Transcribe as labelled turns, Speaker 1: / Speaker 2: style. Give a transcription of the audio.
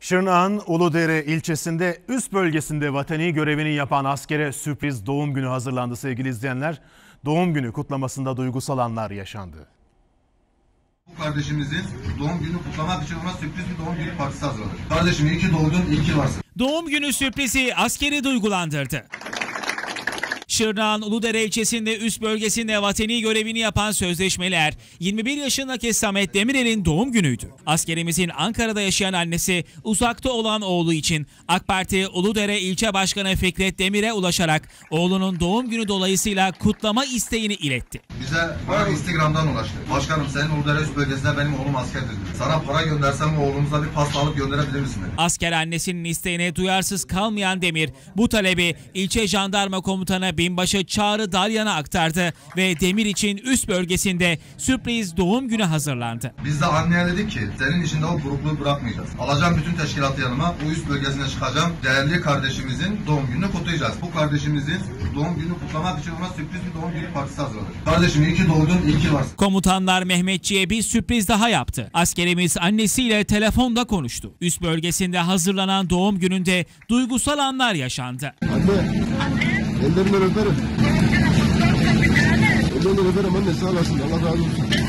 Speaker 1: Şırnak'ın Uludere ilçesinde üst bölgesinde vatani görevini yapan askere sürpriz doğum günü hazırlandı sevgili izleyenler. Doğum günü kutlamasında duygusal anlar yaşandı.
Speaker 2: Bu kardeşimizin doğum gününü kutlamak için ona sürpriz bir doğum günü partisi hazırladık. Kardeşim iyi ki doğdun, iyi ki varsın.
Speaker 3: Doğum günü sürprizi askeri duygulandırdı. Şırnak'ın Uludere ilçesinde üst bölgesinde vatani görevini yapan sözleşmeler 21 yaşındaki Samet Demirel'in doğum günüydü. Askerimizin Ankara'da yaşayan annesi uzakta olan oğlu için AK Parti Uludere İlçe Başkanı Fikret Demir'e ulaşarak oğlunun doğum günü dolayısıyla kutlama isteğini iletti.
Speaker 2: Bize Instagram'dan ulaştı. Başkanım senin Uludere üst bölgesinde benim oğlum askerdir dedi. Sana para göndersem oğlumuza bir pasta alıp gönderebilir misin dedi.
Speaker 3: Asker annesinin isteğine duyarsız kalmayan Demir bu talebi ilçe jandarma komutanı Binbaşı Çağrı Dalyan'a aktardı ve Demir için üst bölgesinde sürpriz doğum günü hazırlandı.
Speaker 2: Biz de anneye dedik ki senin içinde o burukluğu bırakmayacağız. Alacağım bütün teşkilatı yanıma, bu üst bölgesine çıkacağım. Değerli kardeşimizin doğum gününü kutlayacağız. Bu kardeşimizin doğum gününü kutlamak için ona sürpriz bir doğum günü partisi hazırladık. Kardeşim iyi ki doğdun, iyi ki varsın.
Speaker 3: Komutanlar Mehmetçi'ye bir sürpriz daha yaptı. Askerimiz annesiyle telefonda konuştu. Üst bölgesinde hazırlanan doğum gününde duygusal anlar yaşandı.
Speaker 4: Anne, ellerinden öperim. Ellerinden öperim anne, sağ olasın, Allah razı olsun.